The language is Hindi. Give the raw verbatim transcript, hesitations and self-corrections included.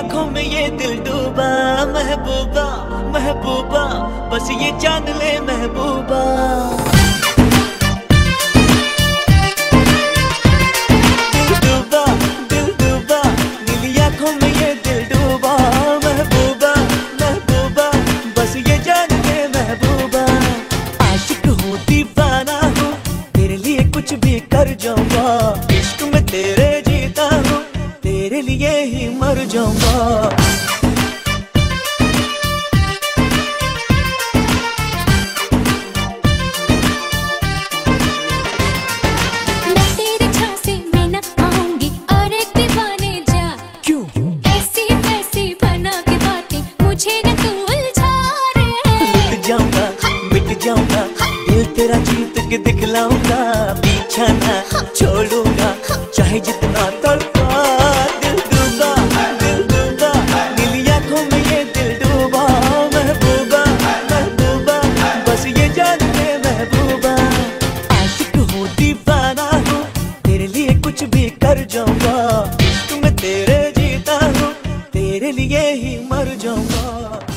आंखों में ये दिल डूबा, महबूबा महबूबा बस ये जान ले महबूबा। दिल डूबा दिल डूबा नीली आंखों में ये दिल डूबा, महबूबा महबूबा बस ये जान ले महबूबा। आशिक हूँ दीवाना हूँ तेरे लिए कुछ भी कर जाऊंगा, इश्क में तेरे जीता हूँ तेरे लिए ही मर जाऊंगा। मैं तेरे झांसे में न आऊंगी और एक दीवाने जा, क्यों ऐसी वैसी बना के बातें मुझे न तू उलझा रे। मिट जाऊंगा मिट जाऊंगा दिल तेरा जीत के दिखलाऊंगा, पीछा ना छोड़ूंगा चाहे जितना तड़पा। दिल डूबा दिल डूबा नीली आंखों में ये दिल डूबा, महबूबा महबूबा बस ये जान ले महबूबा। आशिक हूँ दीवाना हूँ तेरे लिए कुछ भी कर जाऊंगा, इश्क में तेरे जीता हूँ तेरे लिए ही मर जाऊंगा।